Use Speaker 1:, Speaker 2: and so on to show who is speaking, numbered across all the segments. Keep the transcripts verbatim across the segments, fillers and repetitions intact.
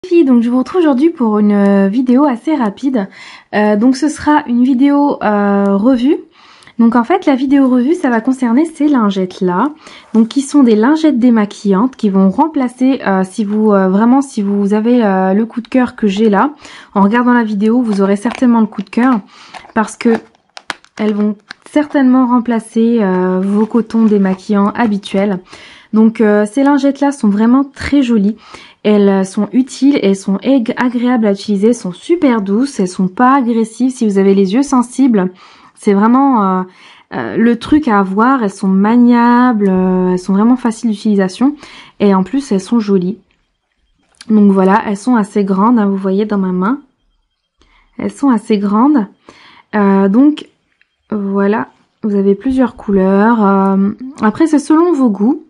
Speaker 1: Filles, donc je vous retrouve aujourd'hui pour une euh, vidéo assez rapide. Euh, donc ce sera une vidéo euh, revue. Donc en fait la vidéo revue ça va concerner ces lingettes là, donc qui sont des lingettes démaquillantes qui vont remplacer euh, si vous euh, vraiment si vous avez euh, le coup de cœur que j'ai là. En regardant la vidéo vous aurez certainement le coup de cœur parce que elles vont certainement remplacer euh, vos cotons démaquillants habituels. Donc euh, ces lingettes là sont vraiment très jolies. Elles sont utiles, elles sont agréables à utiliser, elles sont super douces, elles sont pas agressives. Si vous avez les yeux sensibles, c'est vraiment euh, euh, le truc à avoir. Elles sont maniables, euh, elles sont vraiment faciles d'utilisation et en plus elles sont jolies. Donc voilà, elles sont assez grandes, hein, vous voyez dans ma main. Elles sont assez grandes. Euh, donc voilà, vous avez plusieurs couleurs. Euh, après c'est selon vos goûts.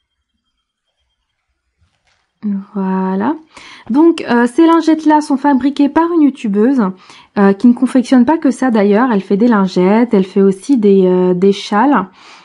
Speaker 1: Voilà, donc euh, ces lingettes là sont fabriquées par une youtubeuse euh, qui ne confectionne pas que ça d'ailleurs. Elle fait des lingettes, elle fait aussi des, euh, des châles,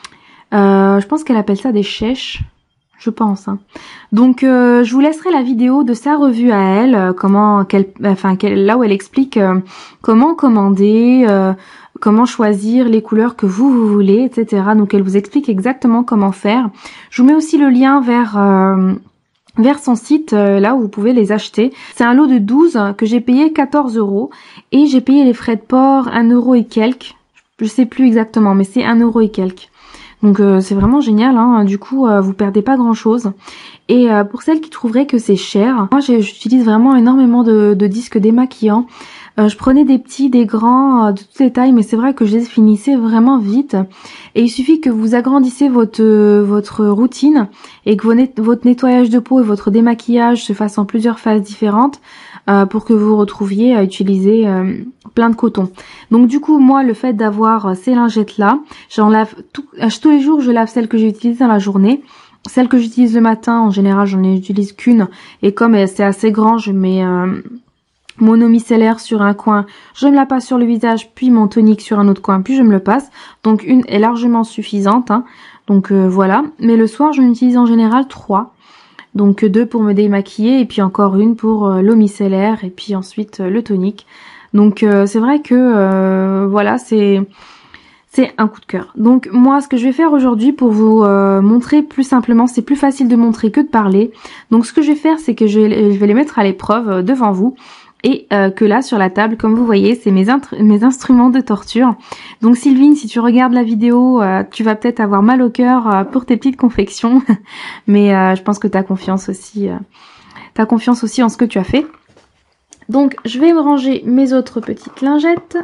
Speaker 1: euh, je pense qu'elle appelle ça des chèches, je pense, hein. Donc euh, je vous laisserai la vidéo de sa revue à elle, euh, comment qu'elle, enfin qu'elle, là où elle explique euh, comment commander, euh, comment choisir les couleurs que vous, vous voulez, et cetera. Donc elle vous explique exactement comment faire. Je vous mets aussi le lien vers... Euh, vers son site, euh, là où vous pouvez les acheter. C'est un lot de douze que j'ai payé quatorze euros et j'ai payé les frais de port un euro et quelques. Je sais plus exactement, mais c'est un euro et quelques. Donc euh, c'est vraiment génial, hein. Du coup euh, vous perdez pas grand chose. Et euh, pour celles qui trouveraient que c'est cher, moi j'utilise vraiment énormément de, de disques démaquillants. Euh, je prenais des petits, des grands, euh, de toutes les tailles, mais c'est vrai que je les finissais vraiment vite. Et il suffit que vous agrandissez votre euh, votre routine et que vos net, votre nettoyage de peau et votre démaquillage se fassent en plusieurs phases différentes euh, pour que vous retrouviez à utiliser euh, plein de coton. Donc du coup, moi, le fait d'avoir ces lingettes-là, j'en lave tout, tous les jours, je lave celles que j'ai utilisées dans la journée. Celles que j'utilise le matin, en général, j'en utilise qu'une. Et comme c'est assez grand, je mets... Euh, mon eau micellaire sur un coin, je me la passe sur le visage, puis mon tonique sur un autre coin, puis je me le passe. Donc une est largement suffisante, hein. Donc euh, voilà. Mais le soir, j'en utilise en général trois. Donc deux pour me démaquiller et puis encore une pour euh, l'eau micellaire et puis ensuite euh, le tonique. Donc euh, c'est vrai que euh, voilà, c'est c'est un coup de cœur. Donc moi, ce que je vais faire aujourd'hui pour vous euh, montrer plus simplement, c'est plus facile de montrer que de parler. Donc ce que je vais faire, c'est que je vais, je vais les mettre à l'épreuve euh, devant vous. Et euh, que là sur la table, comme vous voyez, c'est mes, mes instruments de torture. Donc Sylvine, si tu regardes la vidéo, euh, tu vas peut-être avoir mal au cœur euh, pour tes petites confections. Mais euh, je pense que tu as confiance aussi, euh, t'as confiance aussi en ce que tu as fait. Donc je vais me ranger mes autres petites lingettes.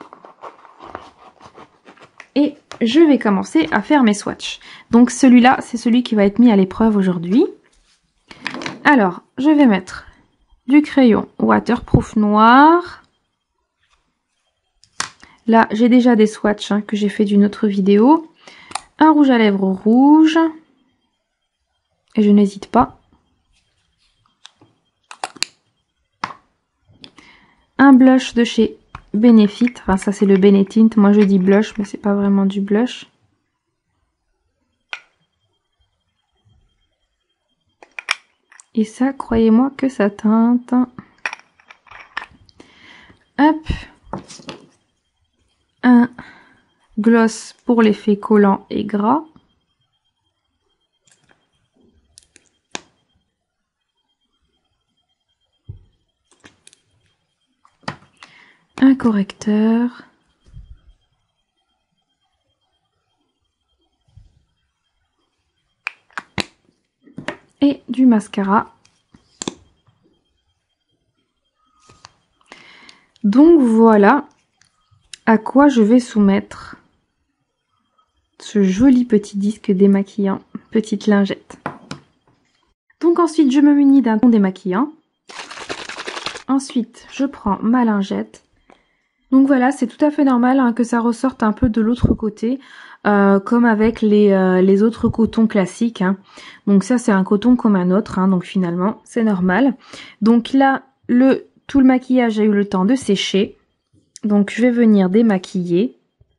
Speaker 1: Et je vais commencer à faire mes swatchs. Donc celui-là, c'est celui qui va être mis à l'épreuve aujourd'hui. Alors, je vais mettre du crayon waterproof noir. Là, j'ai déjà des swatchs hein, que j'ai fait d'une autre vidéo. Un rouge à lèvres rouge. Et je n'hésite pas. Un blush de chez Benefit. Enfin, ça c'est le Benetint. Moi je dis blush, mais c'est pas vraiment du blush. Et ça, croyez-moi que ça teinte. Hop. Un gloss pour l'effet collant et gras. Un correcteur. Et du mascara. Donc voilà à quoi je vais soumettre ce joli petit disque démaquillant, petite lingette. Donc ensuite je me munis d'un ton démaquillant. Ensuite je prends ma lingette. Donc voilà, c'est tout à fait normal hein, que ça ressorte un peu de l'autre côté, euh, comme avec les, euh, les autres cotons classiques, hein. Donc ça c'est un coton comme un autre, hein, donc finalement c'est normal. Donc là, le, tout le maquillage a eu le temps de sécher. Donc je vais venir démaquiller.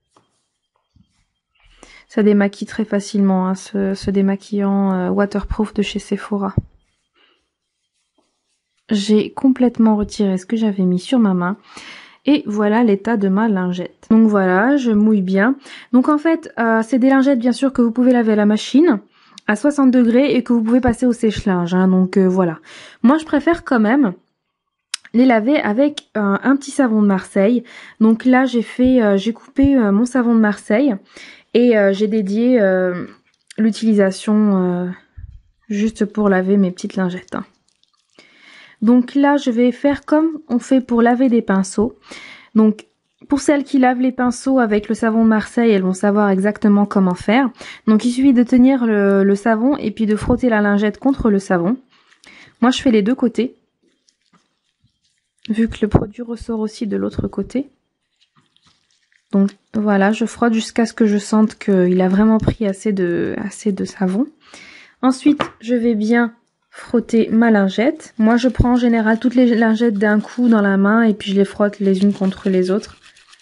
Speaker 1: Ça démaquille très facilement, hein, ce, ce démaquillant euh, waterproof de chez Sephora. j'ai complètement retiré ce que j'avais mis sur ma main. Et voilà l'état de ma lingette. Donc voilà, je mouille bien. Donc en fait, euh, c'est des lingettes bien sûr que vous pouvez laver à la machine à soixante degrés et que vous pouvez passer au sèche-linge. Hein, donc euh, voilà. Moi je préfère quand même les laver avec euh, un petit savon de Marseille. Donc là j'ai fait, euh, j'ai coupé euh, mon savon de Marseille et euh, j'ai dédié euh, l'utilisation euh, juste pour laver mes petites lingettes. Hein. Donc là je vais faire comme on fait pour laver des pinceaux. Donc pour celles qui lavent les pinceaux avec le savon de Marseille, elles vont savoir exactement comment faire. Donc il suffit de tenir le, le savon et puis de frotter la lingette contre le savon. Moi je fais les deux côtés, vu que le produit ressort aussi de l'autre côté. Donc voilà, je frotte jusqu'à ce que je sente qu'il a vraiment pris assez de, assez de savon. Ensuite, je vais bien frotter ma lingette. Moi, je prends en général toutes les lingettes d'un coup dans la main et puis je les frotte les unes contre les autres.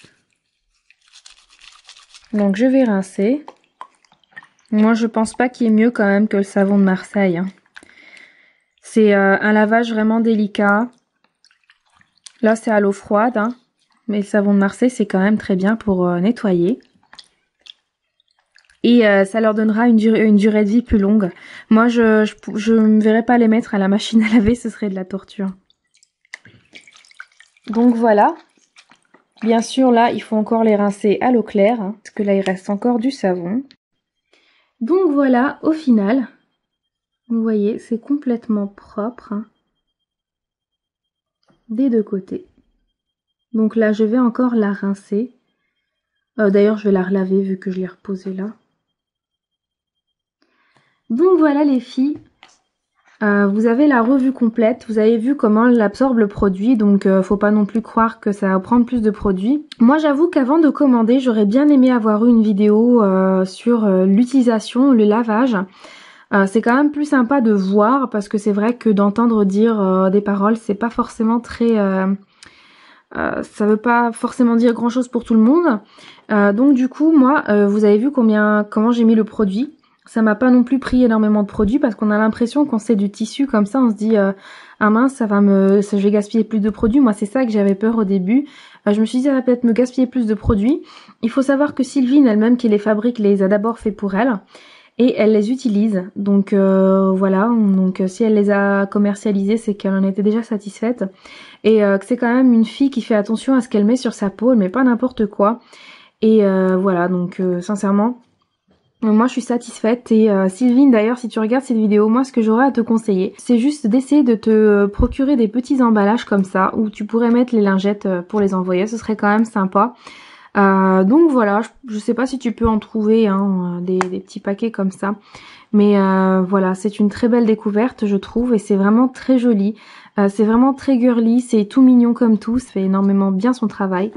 Speaker 1: Donc je vais rincer. Moi, je pense pas qu'il y ait mieux quand même que le savon de Marseille. Hein. C'est euh, un lavage vraiment délicat. Là, c'est à l'eau froide, hein. Mais le savon de Marseille, c'est quand même très bien pour euh, nettoyer. Et euh, ça leur donnera une durée, une durée de vie plus longue. Moi, je, je, je ne verrais pas les mettre à la machine à laver, ce serait de la torture. Donc voilà. Bien sûr, là, il faut encore les rincer à l'eau claire, hein, parce que là, il reste encore du savon. Donc voilà, au final, vous voyez, c'est complètement propre, hein, des deux côtés. Donc là, je vais encore la rincer. Euh, D'ailleurs, je vais la relaver vu que je l'ai reposée là. Donc voilà les filles, euh, vous avez la revue complète, vous avez vu comment elle absorbe le produit, donc euh, faut pas non plus croire que ça va prendre plus de produit. Moi j'avoue qu'avant de commander, j'aurais bien aimé avoir eu une vidéo euh, sur euh, l'utilisation, le lavage. Euh, c'est quand même plus sympa de voir, parce que c'est vrai que d'entendre dire euh, des paroles, c'est pas forcément très... Euh, euh, ça veut pas forcément dire grand chose pour tout le monde. Euh, donc du coup, moi, euh, vous avez vu combien, comment j'ai mis le produit. Ça m'a pas non plus pris énormément de produits parce qu'on a l'impression quand c'est du tissu comme ça, on se dit euh, ah mince, ça va me, ça, je vais gaspiller plus de produits. Moi c'est ça que j'avais peur au début. Euh, je me suis dit ça va peut-être me gaspiller plus de produits. Il faut savoir que Sylvine elle-même qui les fabrique les a d'abord fait pour elle et elle les utilise. Donc euh, voilà, donc si elle les a commercialisés, c'est qu'elle en était déjà satisfaite et euh, que c'est quand même une fille qui fait attention à ce qu'elle met sur sa peau, elle met pas n'importe quoi. Et euh, voilà, donc euh, sincèrement. Moi je suis satisfaite et euh, Sylvine d'ailleurs si tu regardes cette vidéo, moi ce que j'aurais à te conseiller c'est juste d'essayer de te procurer des petits emballages comme ça où tu pourrais mettre les lingettes pour les envoyer, ce serait quand même sympa. Euh, donc voilà, je, je sais pas si tu peux en trouver hein, des, des petits paquets comme ça. Mais euh, voilà, c'est une très belle découverte je trouve et c'est vraiment très joli. Euh, c'est vraiment très girly, c'est tout mignon comme tout, ça fait énormément bien son travail.